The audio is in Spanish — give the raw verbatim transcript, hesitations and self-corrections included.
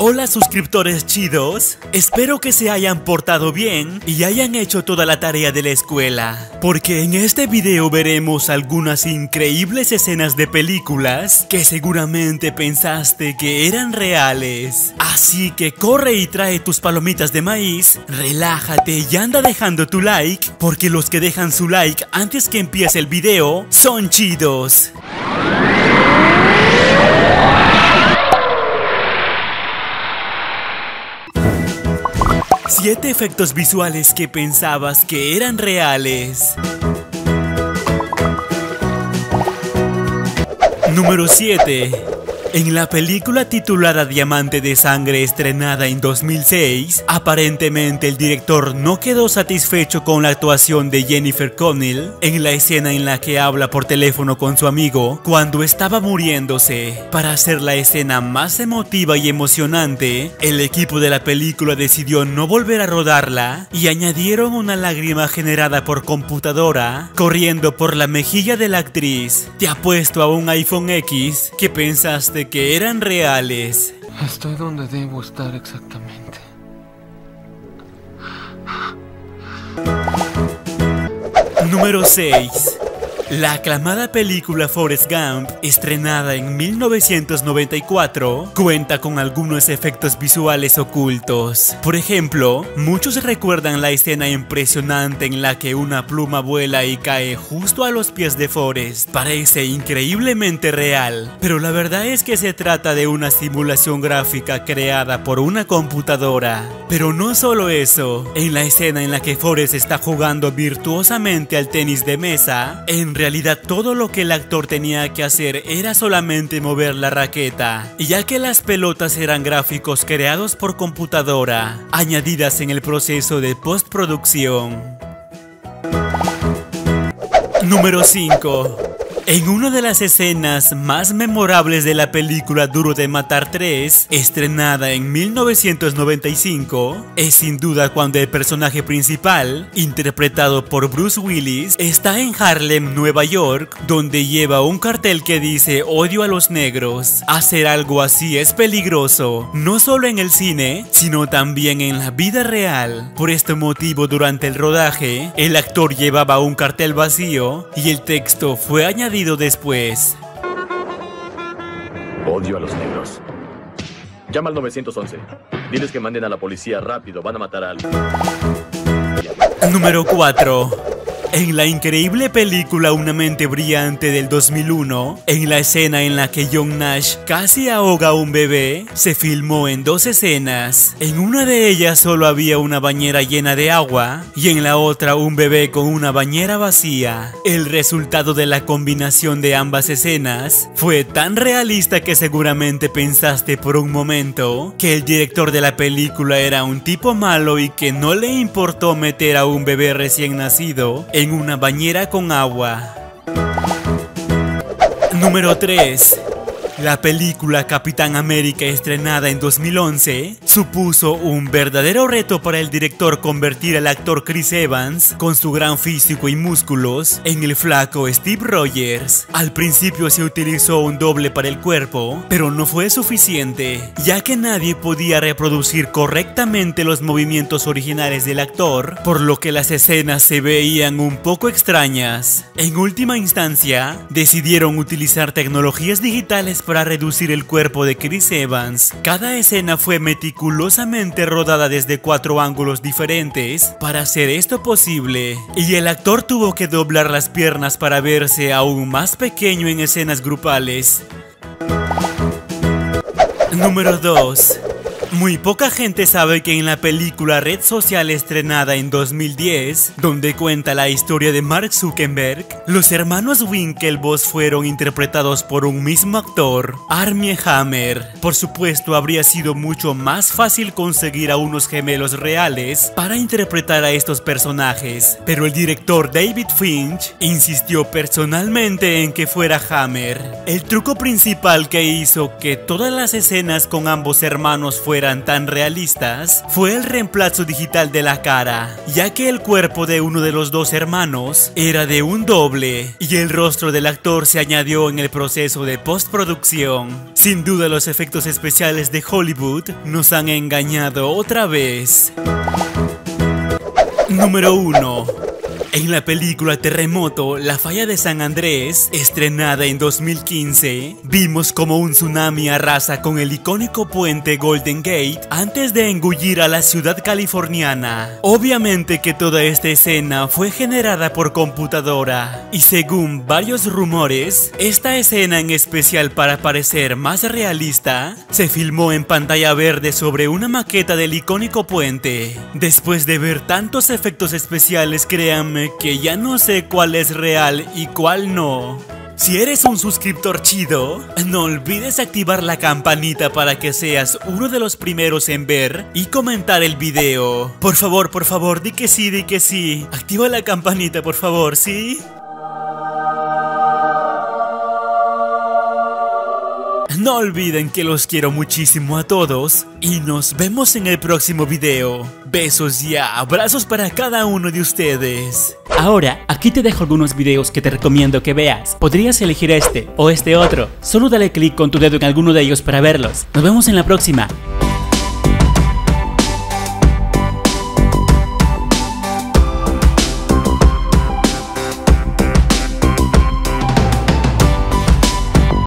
Hola suscriptores chidos, espero que se hayan portado bien y hayan hecho toda la tarea de la escuela, porque en este video veremos algunas increíbles escenas de películas que seguramente pensaste que eran reales. Así que corre y trae tus palomitas de maíz, relájate y anda dejando tu like, porque los que dejan su like antes que empiece el video son chidos. Siete efectos visuales que pensabas que eran reales. Número siete. En la película titulada Diamante de Sangre, estrenada en dos mil seis, aparentemente el director no quedó satisfecho con la actuación de Jennifer Connelly en la escena en la que habla por teléfono con su amigo cuando estaba muriéndose. Para hacer la escena más emotiva y emocionante, el equipo de la película decidió no volver a rodarla y añadieron una lágrima generada por computadora corriendo por la mejilla de la actriz. Te apuesto a un iPhone X que pensaste que eran reales. Estoy donde debo estar exactamente. Número seis. La aclamada película Forrest Gump, estrenada en mil novecientos noventa y cuatro, cuenta con algunos efectos visuales ocultos. Por ejemplo, muchos recuerdan la escena impresionante en la que una pluma vuela y cae justo a los pies de Forrest. Parece increíblemente real, pero la verdad es que se trata de una simulación gráfica creada por una computadora. Pero no solo eso, en la escena en la que Forrest está jugando virtuosamente al tenis de mesa, en En realidad todo lo que el actor tenía que hacer era solamente mover la raqueta, ya que las pelotas eran gráficos creados por computadora, añadidas en el proceso de postproducción. Número cinco. En una de las escenas más memorables de la película Duro de Matar tres, estrenada en mil novecientos noventa y cinco, es sin duda cuando el personaje principal, interpretado por Bruce Willis, está en Harlem, Nueva York, donde lleva un cartel que dice "Odio a los negros". Hacer algo así es peligroso, no solo en el cine, sino también en la vida real. Por este motivo, durante el rodaje, el actor llevaba un cartel vacío y el texto fue añadido después. Odio a los negros. Llama al nueve once. Diles que manden a la policía rápido, van a matar a alguien. Número cuatro. En la increíble película Una mente brillante del dos mil uno, en la escena en la que John Nash casi ahoga a un bebé, se filmó en dos escenas. En una de ellas solo había una bañera llena de agua y en la otra un bebé con una bañera vacía. El resultado de la combinación de ambas escenas fue tan realista que seguramente pensaste por un momento que el director de la película era un tipo malo y que no le importó meter a un bebé recién nacido en una bañera con agua. Número tres. La película Capitán América, estrenada en dos mil once, supuso un verdadero reto para el director convertir al actor Chris Evans, con su gran físico y músculos, en el flaco Steve Rogers. Al principio se utilizó un doble para el cuerpo, pero no fue suficiente, ya que nadie podía reproducir correctamente los movimientos originales del actor, por lo que las escenas se veían un poco extrañas. En última instancia, decidieron utilizar tecnologías digitales para reducir el cuerpo de Chris Evans. Cada escena fue meticulosamente rodada desde cuatro ángulos diferentes para hacer esto posible, y el actor tuvo que doblar las piernas para verse aún más pequeño en escenas grupales. Número dos. Muy poca gente sabe que en la película Red Social, estrenada en dos mil diez, donde cuenta la historia de Mark Zuckerberg, los hermanos Winklevoss fueron interpretados por un mismo actor, Armie Hammer. Por supuesto, habría sido mucho más fácil conseguir a unos gemelos reales para interpretar a estos personajes, pero el director David Finch insistió personalmente en que fuera Hammer. El truco principal que hizo que todas las escenas con ambos hermanos fueran fueran tan realistas fue el reemplazo digital de la cara, ya que el cuerpo de uno de los dos hermanos era de un doble y el rostro del actor se añadió en el proceso de postproducción. Sin duda los efectos especiales de Hollywood nos han engañado otra vez. Número uno. En la película Terremoto, la falla de San Andrés, estrenada en dos mil quince, vimos como un tsunami arrasa con el icónico puente Golden Gate antes de engullir a la ciudad californiana. Obviamente que toda esta escena fue generada por computadora, y según varios rumores, esta escena en especial para parecer más realista, se filmó en pantalla verde sobre una maqueta del icónico puente. Después de ver tantos efectos especiales, créanme que ya no sé cuál es real y cuál no. Si eres un suscriptor chido, no olvides activar la campanita para que seas uno de los primeros en ver y comentar el video. Por favor, por favor, di que sí, di que sí. Activa la campanita, por favor, ¿sí? No olviden que los quiero muchísimo a todos y nos vemos en el próximo video. Besos y abrazos para cada uno de ustedes. Ahora, aquí te dejo algunos videos que te recomiendo que veas. Podrías elegir este o este otro. Solo dale clic con tu dedo en alguno de ellos para verlos. Nos vemos en la próxima.